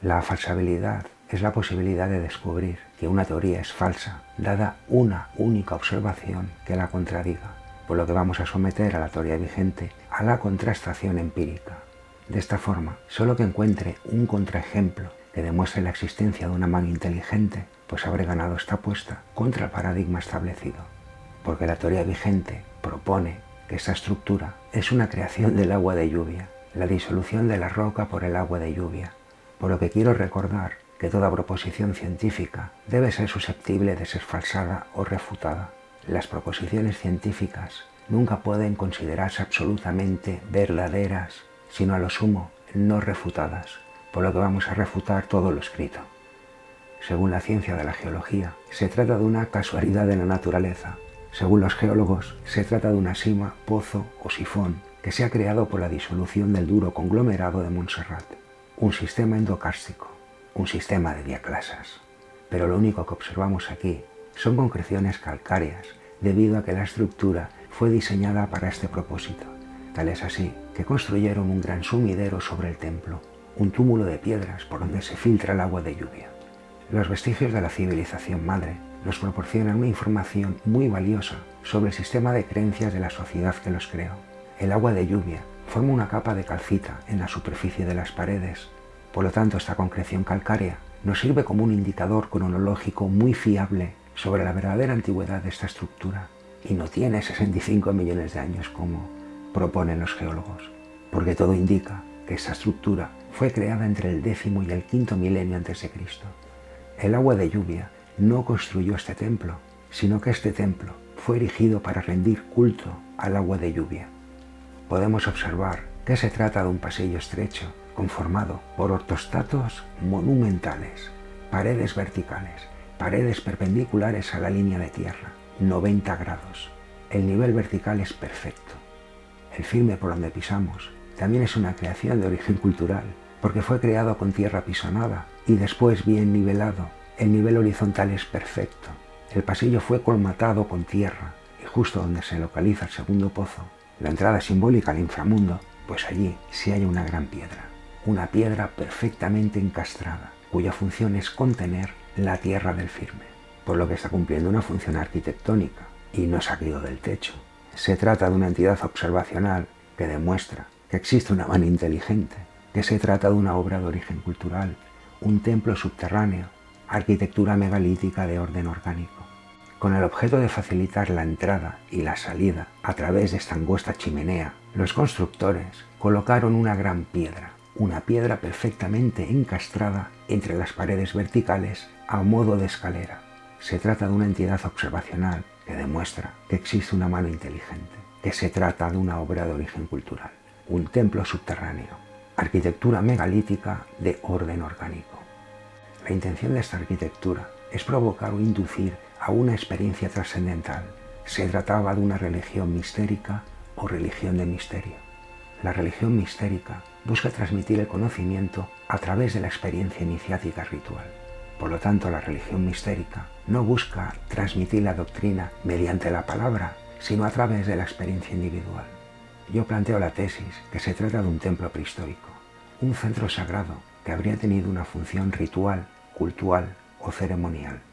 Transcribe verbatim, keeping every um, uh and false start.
La falsabilidad es la posibilidad de descubrir que una teoría es falsa, dada una única observación que la contradiga, por lo que vamos a someter a la teoría vigente a la contrastación empírica. De esta forma, solo que encuentre un contraejemplo que demuestre la existencia de una mano inteligente, pues habré ganado esta apuesta contra el paradigma establecido. Porque la teoría vigente propone que esta estructura es una creación del agua de lluvia, la disolución de la roca por el agua de lluvia, por lo que quiero recordar que toda proposición científica debe ser susceptible de ser falsada o refutada. Las proposiciones científicas nunca pueden considerarse absolutamente verdaderas, sino a lo sumo no refutadas, por lo que vamos a refutar todo lo escrito. Según la ciencia de la geología, se trata de una casualidad de la naturaleza. Según los geólogos, se trata de una sima, pozo o sifón que se ha creado por la disolución del duro conglomerado de Montserrat. Un sistema endocárstico, un sistema de diaclasas. Pero lo único que observamos aquí son concreciones calcáreas, debido a que la estructura fue diseñada para este propósito. Tal es así que construyeron un gran sumidero sobre el templo, un túmulo de piedras por donde se filtra el agua de lluvia. Los vestigios de la civilización madre nos proporcionan una información muy valiosa sobre el sistema de creencias de la sociedad que los creó. El agua de lluvia forma una capa de calcita en la superficie de las paredes. Por lo tanto, esta concreción calcárea nos sirve como un indicador cronológico muy fiable sobre la verdadera antigüedad de esta estructura, y no tiene sesenta y cinco millones de años como proponen los geólogos, porque todo indica que esta estructura fue creada entre el décimo y el quinto milenio antes de Cristo. El agua de lluvia no construyó este templo, sino que este templo fue erigido para rendir culto al agua de lluvia. Podemos observar que se trata de un pasillo estrecho, conformado por ortostatos monumentales, paredes verticales, paredes perpendiculares a la línea de tierra, noventa grados. El nivel vertical es perfecto. El firme por donde pisamos también es una creación de origen cultural, porque fue creado con tierra pisonada y después bien nivelado. El nivel horizontal es perfecto. El pasillo fue colmatado con tierra y justo donde se localiza el segundo pozo, la entrada simbólica al inframundo, pues allí sí hay una gran piedra. Una piedra perfectamente encastrada, cuya función es contener la tierra del firme, por lo que está cumpliendo una función arquitectónica y no se ha caído del techo. Se trata de una entidad observacional que demuestra que existe una mano inteligente, que se trata de una obra de origen cultural, un templo subterráneo, arquitectura megalítica de orden orgánico. Con el objeto de facilitar la entrada y la salida a través de esta angosta chimenea, los constructores colocaron una gran piedra, una piedra perfectamente encastrada entre las paredes verticales a modo de escalera. Se trata de una entidad observacional que demuestra que existe una mano inteligente, que se trata de una obra de origen cultural, un templo subterráneo, arquitectura megalítica de orden orgánico. La intención de esta arquitectura es provocar o inducir a una experiencia trascendental. Se trataba de una religión mistérica o religión de misterio. La religión mistérica busca transmitir el conocimiento a través de la experiencia iniciática ritual. Por lo tanto, la religión mistérica no busca transmitir la doctrina mediante la palabra, sino a través de la experiencia individual. Yo planteo la tesis que se trata de un templo prehistórico, un centro sagrado que habría tenido una función ritual, cultural o ceremonial.